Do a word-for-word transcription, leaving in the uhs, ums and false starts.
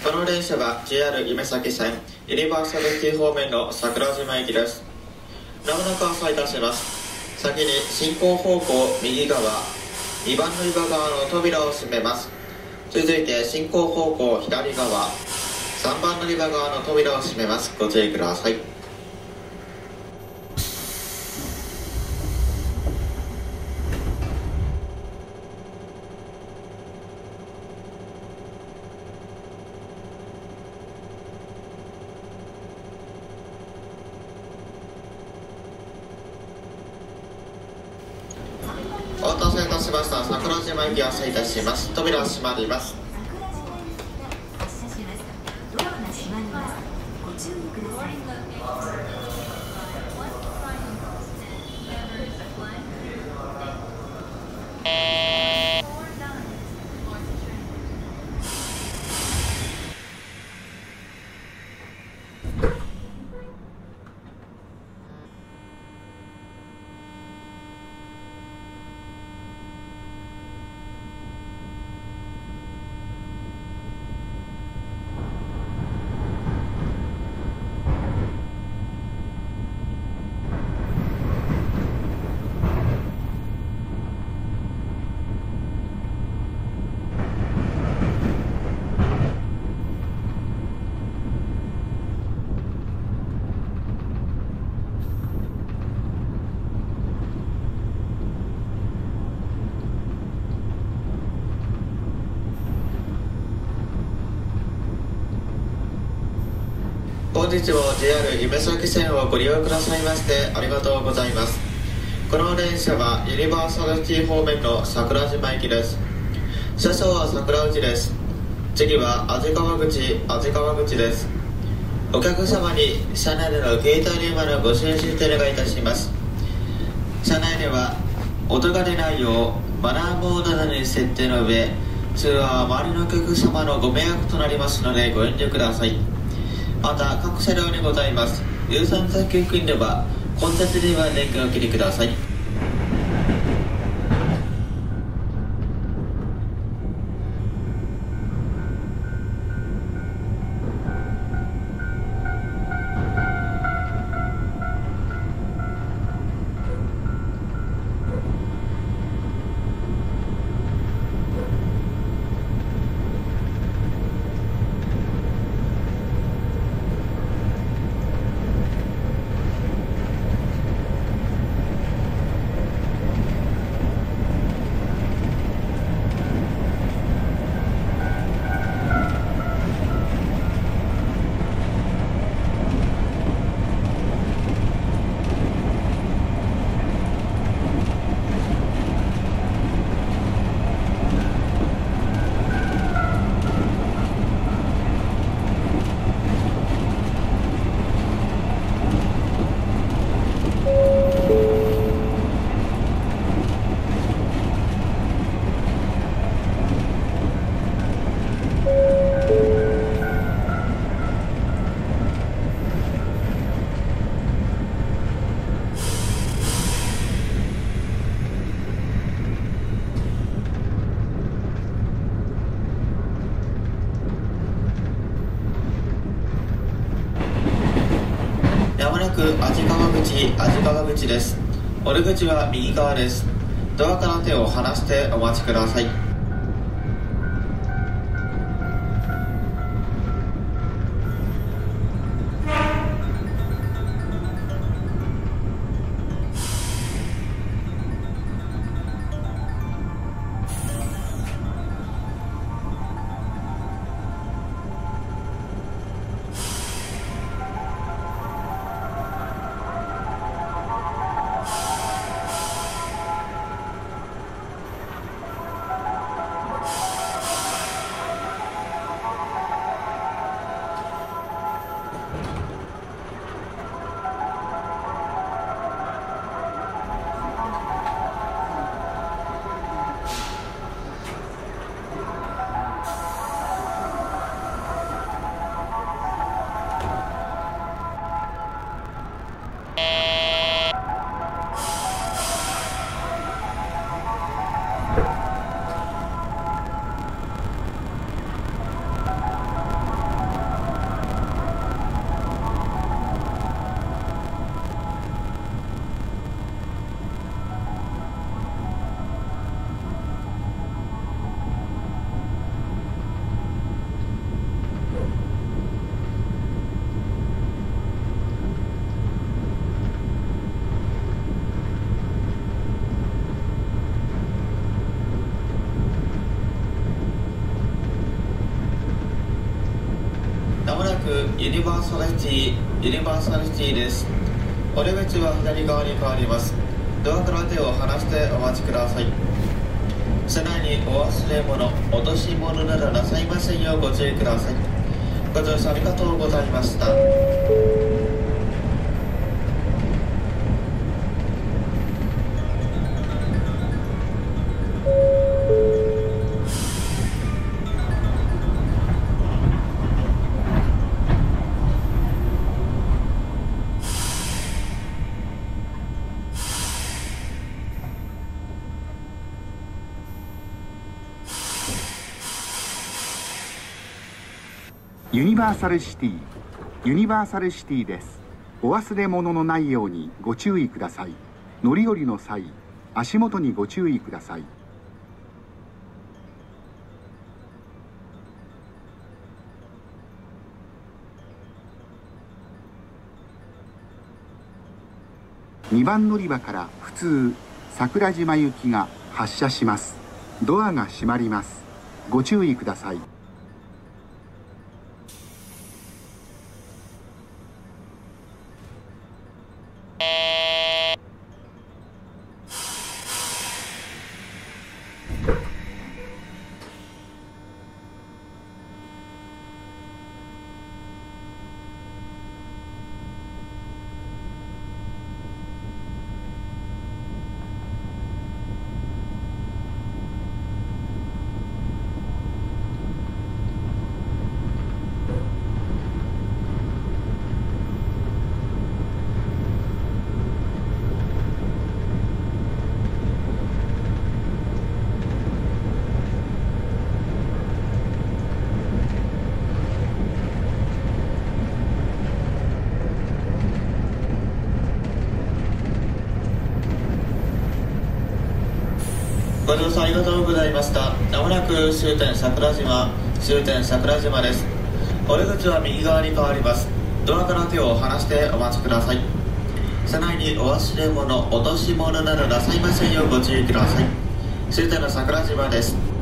この電車は ジェイアール 夢崎線ユニバーサルシティ方面の桜島行きです。まもなく発車いたします。先に進行方向右側にばん乗り場側の扉を閉めます。続いて進行方向左側さんばん乗り場側の扉を閉めます。ご注意ください。お待たせいたしました。桜島行き発車いたします。扉閉まります。 発車します。ドアが閉まります。ご注意ください。 本日も ジェイアール 夢崎線をご利用くださいましてありがとうございます。この電車はユニバーサルシティ方面の桜島行きです。車掌は桜内です。次は安治川口安治川口です。お客様に車内での携帯電話のご使用してお願いいたします。車内では音が出ないようマナーモードなどに設定の上、通話は周りのお客様のご迷惑となりますのでご遠慮ください。また各車両にございます有酸素吸引では混雑では電源をお切りください。安治川口安治川口です。降り口は右側です。ドアから手を離してお待ちください。 ユニバーサルシティユニバーサルシティです。お出口は左側に変わります。ドアから手を離してお待ちください。車内にお忘れ物、落とし物などなさいませんようご注意ください。ご乗車ありがとうございました。 ユニバーサルシティユニバーサルシティです。お忘れ物のないようにご注意ください。乗り降りの際、足元にご注意ください。にばん乗り場から普通桜島行きが発車します。ドアが閉まります。ご注意ください。 ご乗車ありがとうございました。まもなく終点桜島、終点桜島です。お出口は右側に変わります。ドアから手を離してお待ちください。車内にお忘れ物、落とし物などなさいませんようご注意ください。終点の桜島です。